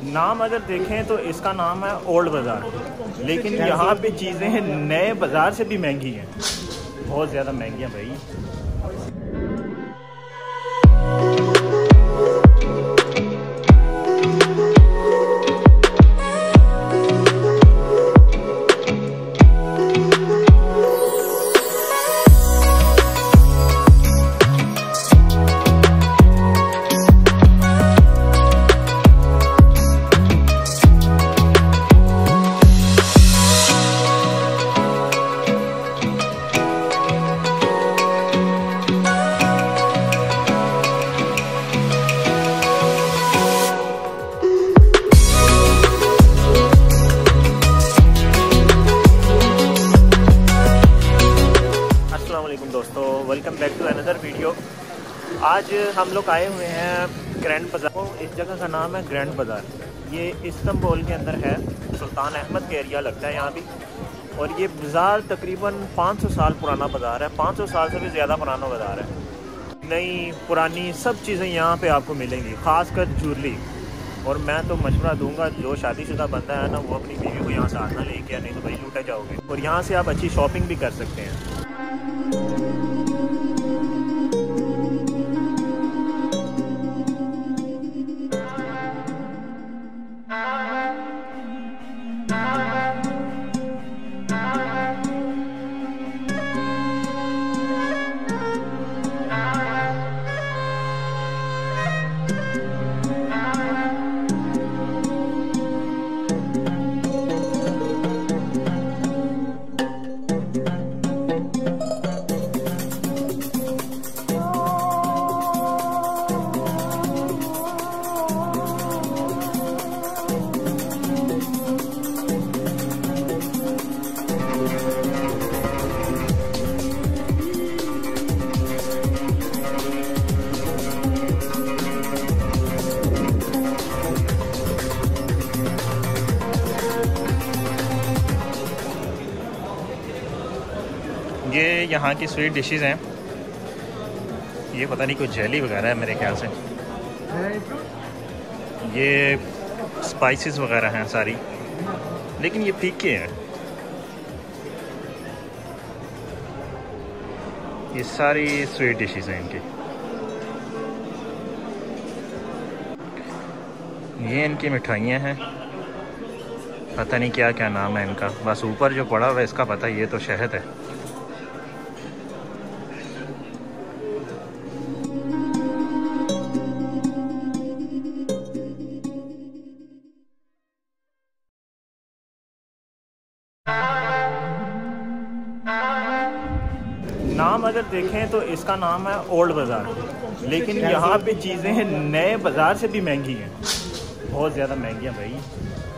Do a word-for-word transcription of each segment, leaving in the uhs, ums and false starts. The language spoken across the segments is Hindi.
नाम अगर देखें तो इसका नाम है ओल्ड बाज़ार, लेकिन यहाँ पे चीज़ें नए बाज़ार से भी महंगी हैं, बहुत ज़्यादा महंगी हैं भाई। दोस्तों, welcome back to another video. आज हम लोग आए हुए हैं ग्रैंड बाज़ार। इस जगह का नाम है ग्रैंड बाज़ार। ये इस्तांबुल के अंदर है, सुल्तान अहमद के एरिया लगता है यहाँ भी। और ये बाज़ार तकरीबन पाँच सौ साल पुराना बाज़ार है, पाँच सौ साल से भी ज़्यादा पुराना बाज़ार है। नई पुरानी सब चीज़ें यहाँ पे आपको मिलेंगी, ख़ासकर ज्वेलरी। और मैं तो मशवरा दूंगा, जो शादीशुदा बंदा है ना, वो अपनी बीवी को यहाँ से हाथ ना लेके, नहीं तो भाई लूटे जाओगे। और यहाँ से आप अच्छी शॉपिंग भी कर सकते हैं। ये यहाँ की स्वीट डिशेस हैं। ये पता नहीं कोई जेली वगैरह है मेरे ख्याल से। ये स्पाइसेस वगैरह हैं सारी, लेकिन ये फीके हैं। ये सारी स्वीट डिशेस हैं इनकी। ये इनकी मिठाइयाँ हैं, पता नहीं क्या क्या नाम है इनका। बस ऊपर जो पड़ा हुआ है इसका पता, ये तो शहद है। नाम अगर देखें तो इसका नाम है ओल्ड बाज़ार, लेकिन यहाँ पे चीज़ें नए बाज़ार से भी महंगी हैं, बहुत ज़्यादा महंगी हैं भाई।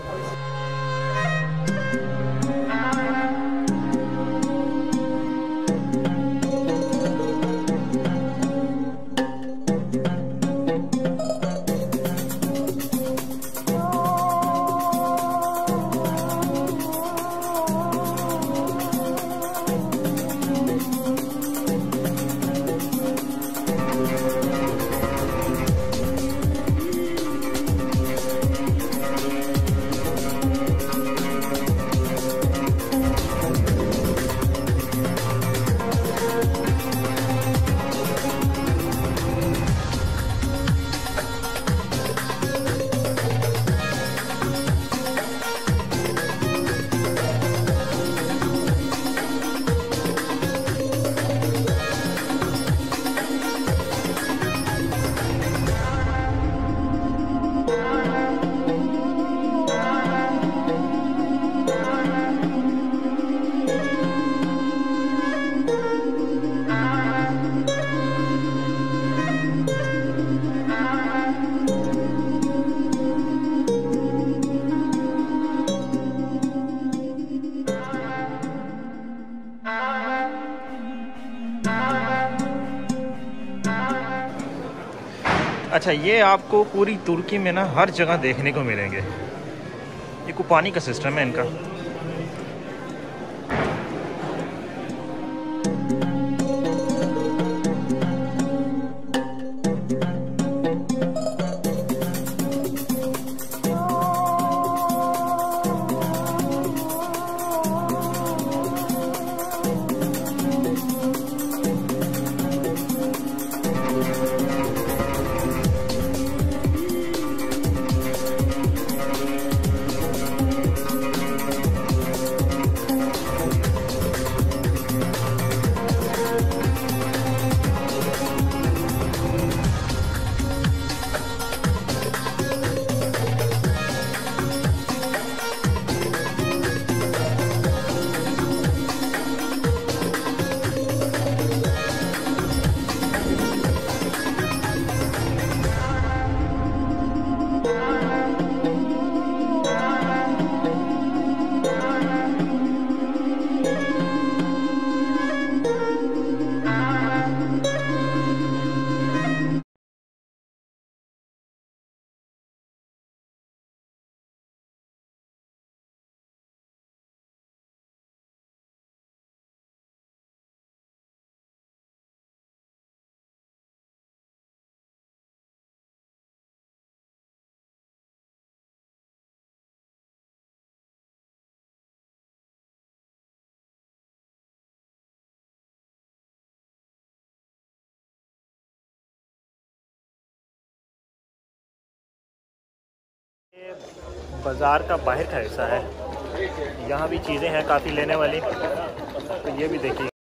अच्छा, ये आपको पूरी तुर्की में ना हर जगह देखने को मिलेंगे। ये कुपानी का सिस्टम है इनका। बाज़ार का बाहर का हिस्सा है। यहाँ भी चीज़ें हैं काफ़ी लेने वाली, तो ये भी देखिए।